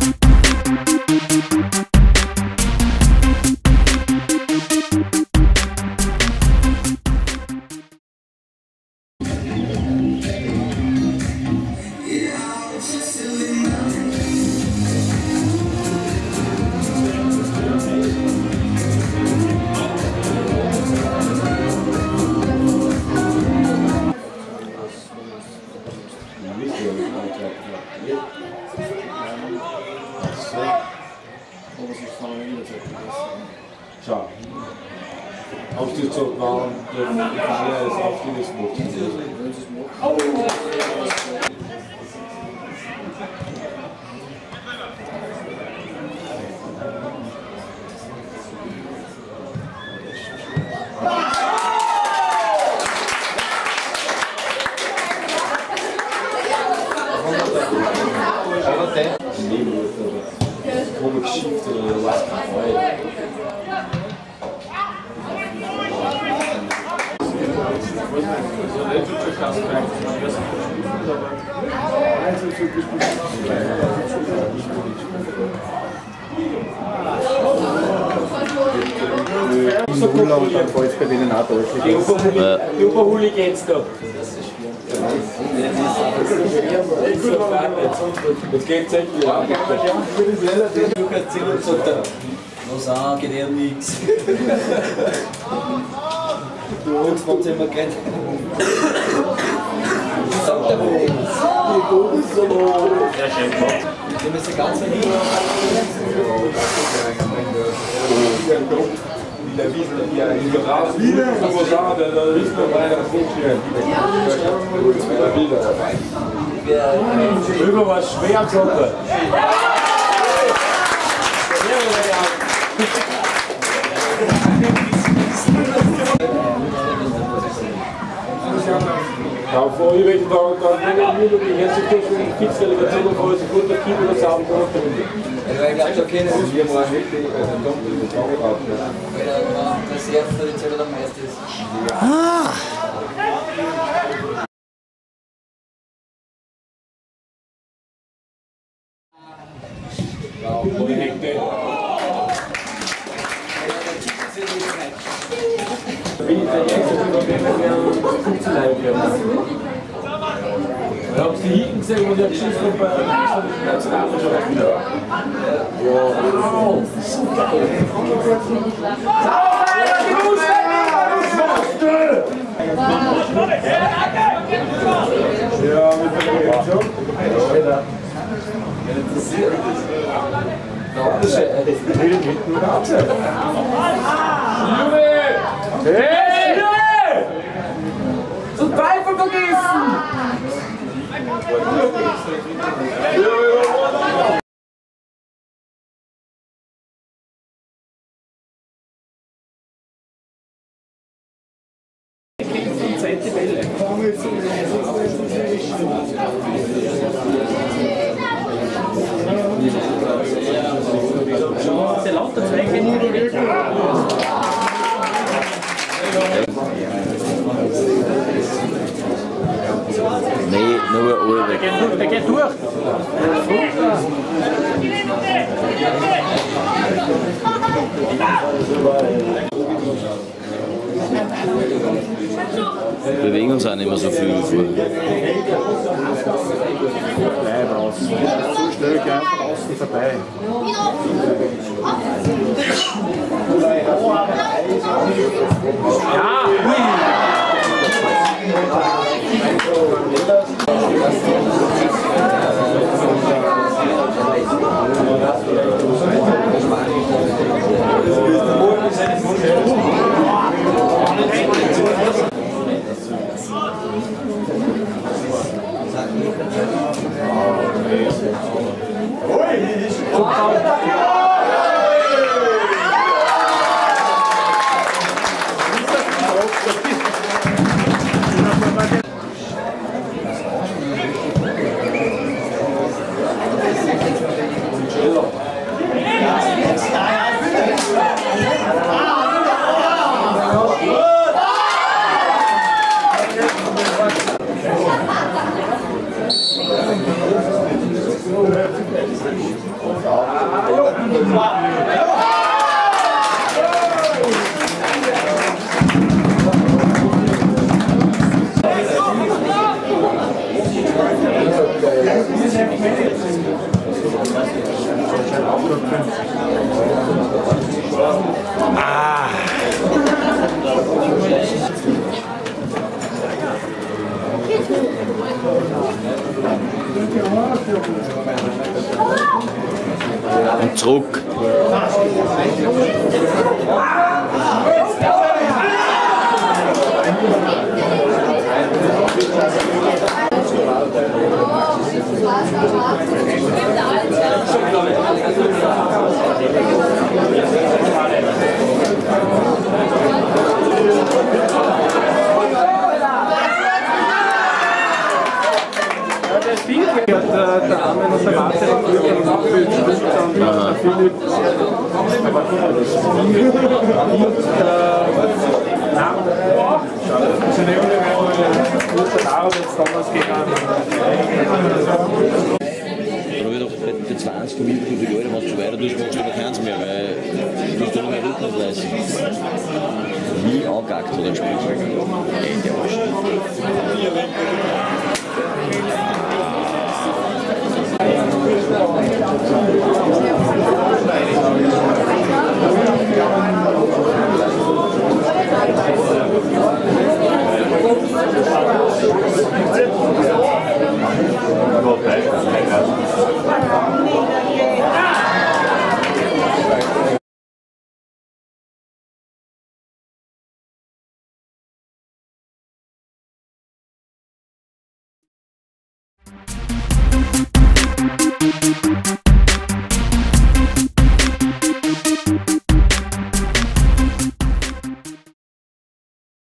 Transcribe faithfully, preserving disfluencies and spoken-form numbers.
Ciao. Aufstiegsjob war und der Fahrer ist Aufstiegsjob. Como shift oder was? Die Oberhooligans da. Jetzt geht's echt wieder. Was auch, geht eher nix. Du Angst, wenn sie immer kennt. Sagt der Hund. Die Boden so hoch. Sehr schön gemacht. Die müssen ganz wenig. Wieder Wiesn, ja, in der Straße, wieder, wo sagen, da ist man bei der Funktion. Wieder. Über was schwer Joppe. Ja, vor irgendwelchen Tagen, dann bin ich die erste Technik, die Fixdelegation vor uns, gut, der Kiefer, das haben wir gemacht. Ja, ich glaube, da kennen wir hier mal wirklich, also doppelt mit Trauer. Weil der Reserve für den Zeller der Meister ist. Ah! Ja, wo die Hekte. Wie ist der Jäger, der fünfzehn Leute? Ich habe die hinten gesehen und der Geschichte bei der Nationalmannschaft wieder. Wow, super! Ja, mit der Reaktion. Das ist hinten Warte. Junge! Hey! Junge! Zum Pfeifen vergessen! Der lauter Zweige nur Nee, nur alle weg. Der geht durch. Wir bewegen uns auch nicht mehr so viel wie vorher. Bleib raus. So schnell geh einfach außen vorbei. Ja, Ah! Und zurück. Der, der Arme und der Warte der Philipp, aber Philipp und der andere sind irgendwie Darum jetzt damals gegangen. Dann habe ich doch bei zwanzig Minuten für die Leute, wenn du schon weiter tust, machst du aber keins mehr, weil du hast dann noch mehr Rückenfleiß. Wie angehackt hat er gespielt. Ey, der Arsch. Thank you.